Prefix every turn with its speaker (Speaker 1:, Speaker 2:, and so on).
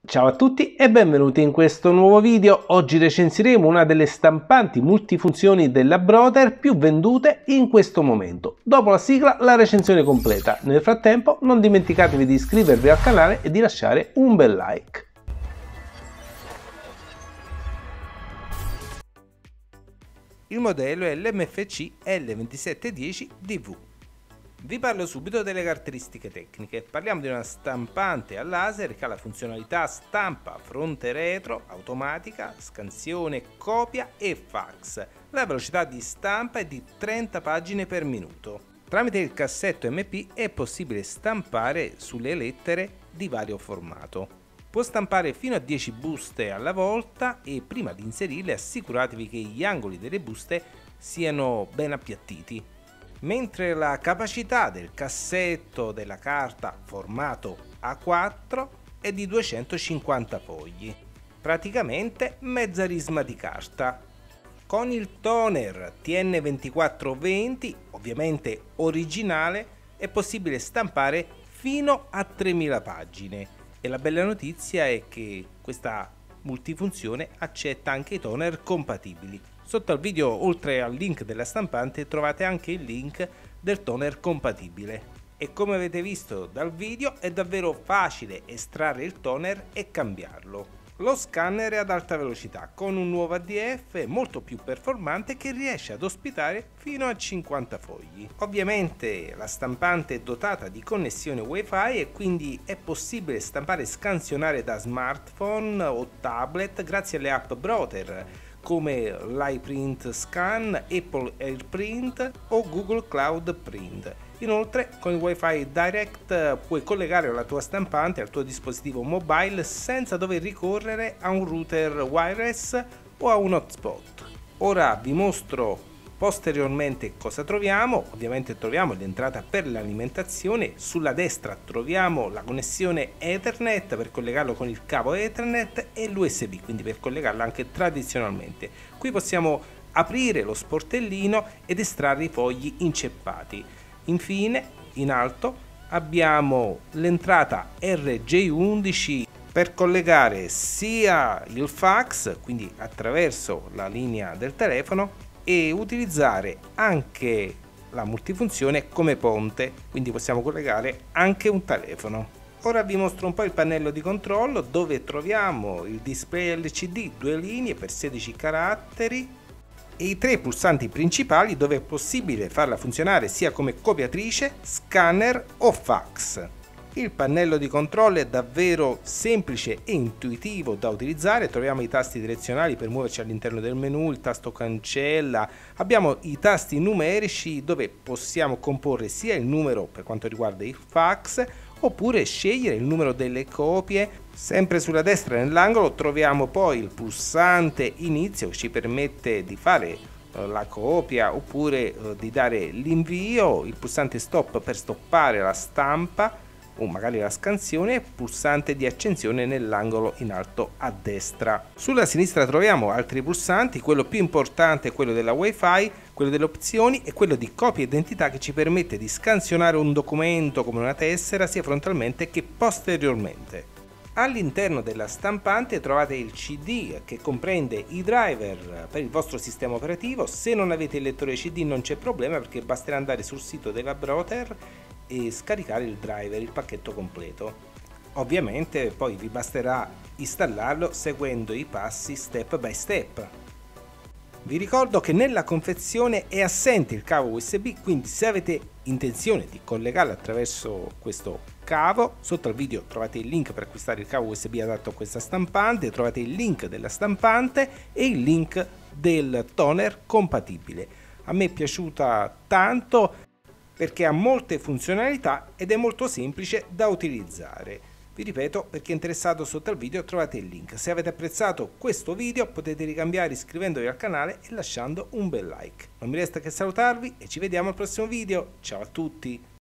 Speaker 1: Ciao a tutti e benvenuti in questo nuovo video. Oggi recensiremo una delle stampanti multifunzioni della Brother più vendute in questo momento. Dopo la sigla la recensione completa. Nel frattempo non dimenticatevi di iscrivervi al canale e di lasciare un bel like. Il modello è l'MFC L2710DV. Vi parlo subito delle caratteristiche tecniche. Parliamo di una stampante a laser che ha la funzionalità stampa fronte retro, automatica, scansione, copia e fax. La velocità di stampa è di 30 pagine per minuto. Tramite il cassetto MP è possibile stampare sulle lettere di vario formato. Può stampare fino a 10 buste alla volta e prima di inserirle assicuratevi che gli angoli delle buste siano ben appiattiti. Mentre la capacità del cassetto della carta formato A4 è di 250 fogli, praticamente mezza risma di carta. Con il toner TN2420, ovviamente originale, è possibile stampare fino a 3000 pagine e la bella notizia è che questa multifunzione accetta anche i toner compatibili. Sotto al video, oltre al link della stampante, trovate anche il link del toner compatibile. E come avete visto dal video, è davvero facile estrarre il toner e cambiarlo. Lo scanner è ad alta velocità, con un nuovo ADF molto più performante che riesce ad ospitare fino a 50 fogli. Ovviamente la stampante è dotata di connessione Wi-Fi e quindi è possibile stampare e scansionare da smartphone o tablet grazie alle app Brother, come l'iPrint Scan, Apple AirPrint o Google Cloud Print. Inoltre con il Wi-Fi Direct puoi collegare la tua stampante al tuo dispositivo mobile senza dover ricorrere a un router wireless o a un hotspot. Ora vi mostro posteriormente cosa troviamo. Ovviamente troviamo l'entrata per l'alimentazione, sulla destra troviamo la connessione Ethernet per collegarlo con il cavo Ethernet e l'USB, quindi per collegarlo anche tradizionalmente. Qui possiamo aprire lo sportellino ed estrarre i fogli inceppati. Infine, in alto abbiamo l'entrata RJ11 per collegare sia il fax, quindi attraverso la linea del telefono, e utilizzare anche la multifunzione come ponte, quindi possiamo collegare anche un telefono. Ora vi mostro un po' il pannello di controllo, dove troviamo il display LCD 2 linee per 16 caratteri e i 3 pulsanti principali, dove è possibile farla funzionare sia come copiatrice, scanner o fax. Il pannello di controllo è davvero semplice e intuitivo da utilizzare. Troviamo i tasti direzionali per muoverci all'interno del menu, il tasto cancella, abbiamo i tasti numerici dove possiamo comporre sia il numero per quanto riguarda il fax oppure scegliere il numero delle copie. Sempre sulla destra nell'angolo troviamo poi il pulsante inizio che ci permette di fare la copia oppure di dare l'invio, il pulsante stop per stoppare la stampa o magari la scansione, pulsante di accensione nell'angolo in alto a destra. Sulla sinistra troviamo altri pulsanti, quello più importante è quello della Wi-Fi, quello delle opzioni e quello di copia identità che ci permette di scansionare un documento come una tessera sia frontalmente che posteriormente. All'interno della stampante trovate il CD che comprende i driver per il vostro sistema operativo. Se non avete il lettore CD non c'è problema, perché basterà andare sul sito della Brother e scaricare il driver, il pacchetto completo. Ovviamente poi vi basterà installarlo seguendo i passi step by step. Vi ricordo che nella confezione è assente il cavo USB, quindi se avete intenzione di collegarlo attraverso questo cavo, sotto al video trovate il link per acquistare il cavo USB adatto a questa stampante, trovate il link della stampante e il link del toner compatibile. A me è piaciuta tanto perché ha molte funzionalità ed è molto semplice da utilizzare. Vi ripeto, per chi è interessato, sotto al video trovate il link. Se avete apprezzato questo video potete ricambiare iscrivendovi al canale e lasciando un bel like. Non mi resta che salutarvi e ci vediamo al prossimo video. Ciao a tutti!